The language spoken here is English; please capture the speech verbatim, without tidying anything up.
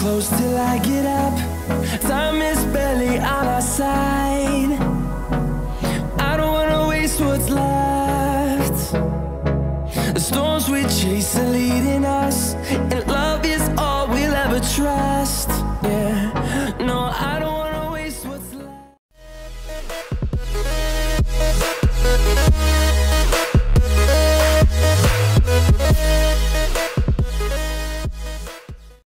close till I get up. Time is barely on our